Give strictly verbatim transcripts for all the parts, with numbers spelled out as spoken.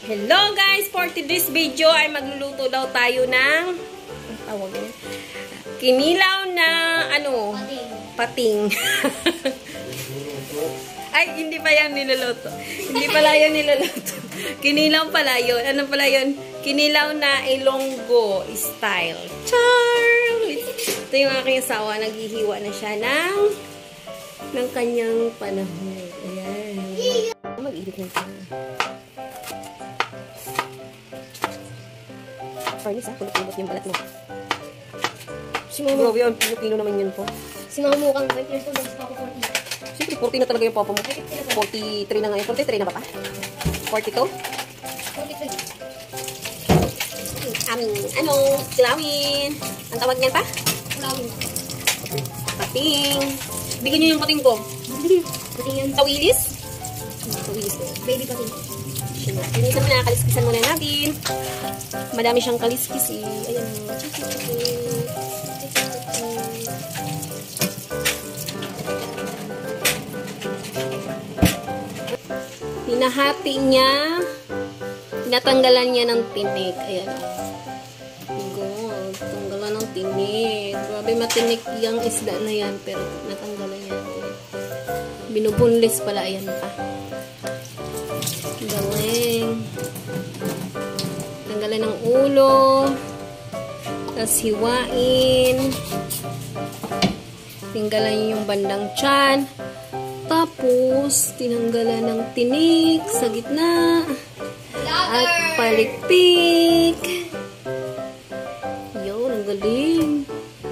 Hello guys! For today's video ay magluluto daw tayo ng ang tawag yun? Kinilaw na ano? Pating. Ay, hindi pa yan niluluto. Hindi pala yun niluluto. Kinilaw pala yun. Ano pala yun? Kinilaw na Ilonggo style. Char! Ito yung aking asawa. Naghihiwa na siya ng ng kanyang panahon. Ayan. Mag-ibig na siya. Farnis ha, pulot-pulot yung balat mo. Si Mama. Grabe yun, pino-pino naman yun po. Si Mama mo kang five years old, si Papa forty. Siyempre, forty na talaga yung papa mo. forty-three na ngayon. forty-three na ba pa? forty-two? forty-three. Aming, ano, kilawin. Ang tawag niyan pa? Kulawin. Pating. Bigyan niyo yung pating ko. Pating yan. Tawilis? Tawilis ko. Baby pating. Pinisan mo na, kaliskisan muna natin. Madami siyang kaliskis eh. Ayan. Hinahati niya. Tinatanggalan niya ng tinik. Ayan. God, tanggalan ng tinik. Grabe matinik yung isda na yan. Pero natanggalan niya ng tinik. Binubunlis pala. Ayan pa. Galing. Tanggalan ng ulo. Tapos hiwain. Tinggalan yung bandang tiyan. Tapos, tinanggalan ng tinik sa gitna. At palikpik. Yun, ang galing.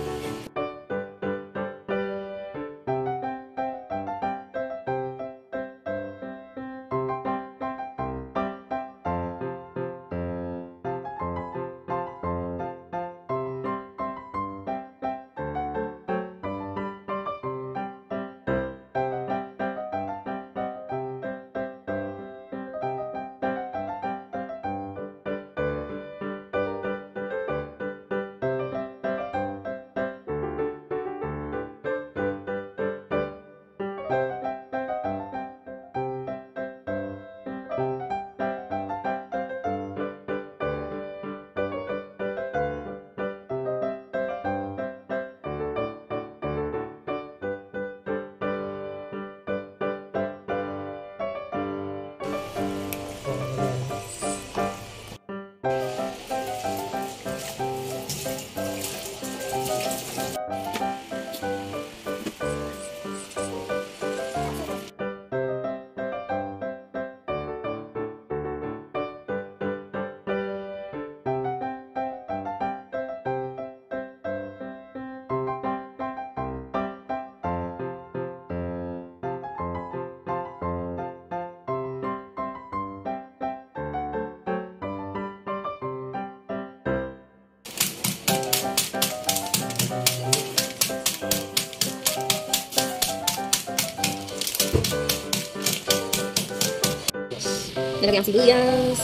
Nilagay ang sibuyas.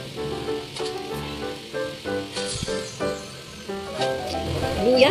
Luya.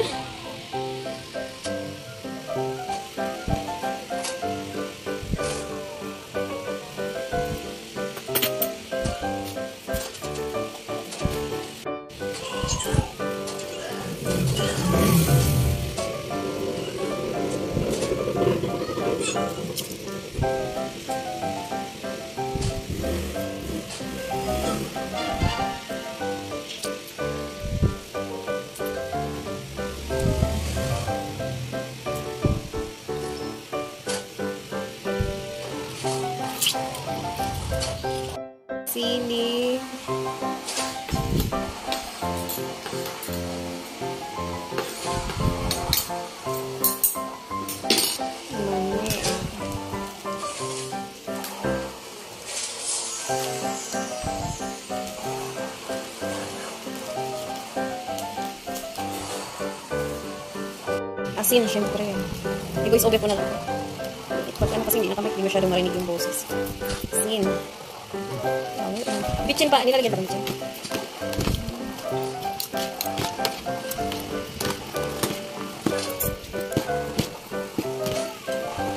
Sili. Mani. Asin, syempre. I-voice over ko na lang. Pag ano kasi hindi na kami, hindi masyadong marinig yung boses. Asin. Bitchin pa, nilalagyan pa ng bitchin.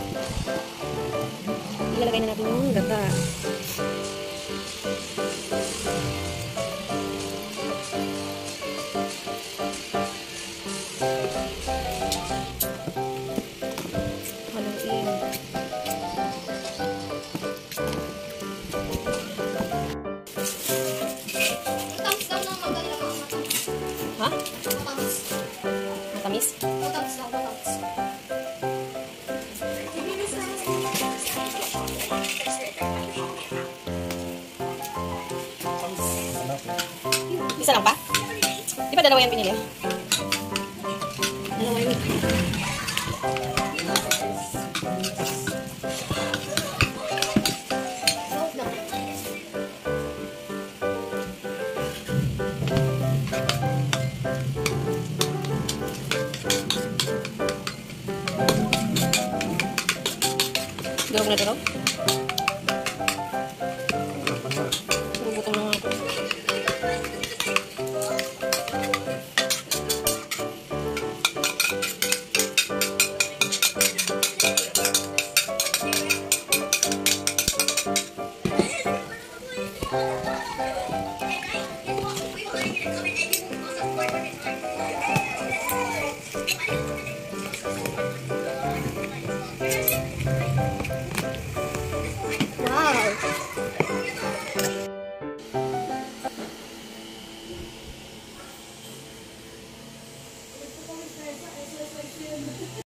Ilalagay na natin yung gata. Haluin. Matamis daw ng magaling ang matamis. Ha? Matamis. Matamis? Matamis daw, matamis. Isa lang pa? Di ba dalawa yan pinili? Dalawa yun. Soap na. Durog na durog? Gugutom na nga ako.